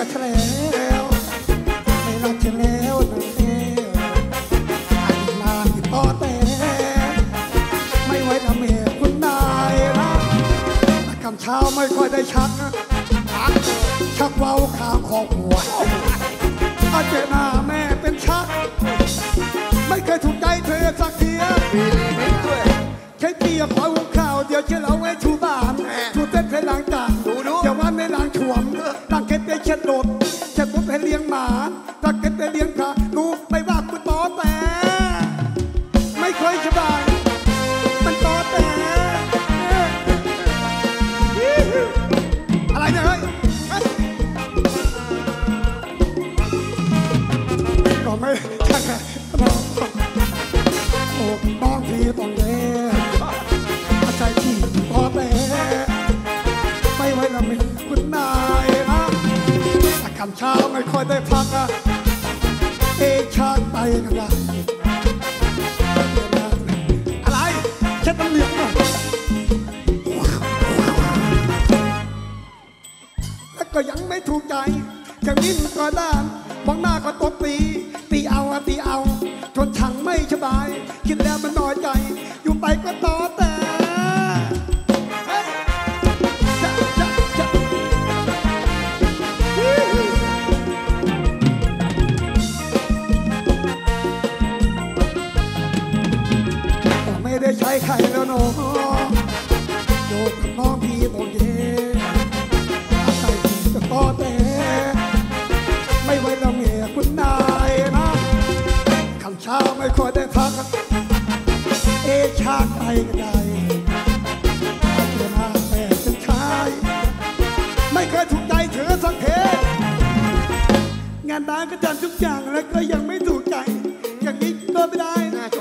ฉลวไม่รักฉันแล้วนะเอ๋อันนาที่ต่อแต่ไม่ไว้ทำเหตุคุณนายนะคำเช้าไม่ค่อยได้ชักชักเว้าขามของหัวอาเจหน้าแม่เป็นชักไม่เคยถูกใจเธอสักทีใช้เตียขอหุงข้าวเดี๋ยวเชื่อเราไว้ชูบ้านชูเต้นเพลล้างจานอย่าว่าในล้างฉวมล้างเก็ดไปเช็ดรถเช็ดรถให้เลี้ยงหมาล้างเก็ดไปเลี้ยงการู้ไม่ว่าคุณต่อแต่ไม่เคยสบายมันต่อแต่อะไรเนี่ยเฮ้ยก็ไม่ใช่โอ้น้องพี่ต้องเล่ใจที่พอแต่ไม่ไว้ละเมคุณนายนะคำเช้าไม่ค่อยได้พักเอชาติไปกันละอะไรเช็ดน้ำเหลืองมาแล้วก็ยังไม่ถูกใจจะวิ่งก็ด้านมองหน้าก็ตบตีเอาตีเอาจนชังไม่สบายคิดแล้วมันน้อยใจอยู่ไปก็ต่อแต่ไม่ได้ใช้ใครแล้วน้องโยกกับน้องพี่ต้องเย่อาศัยที่จะต่อแต่ไม่ไว้ละเมียคุณนายนะคำเช้าไม่ค่อยได้พักเอชาติไปก็ได้เจอหน้าแม่เป็นชายไม่เคยถูกใจเธอสักทีงานด้านก็จัดทุกอย่างแล้วก็ยังไม่ถูกใจอย่างนี้ก็ไม่ได้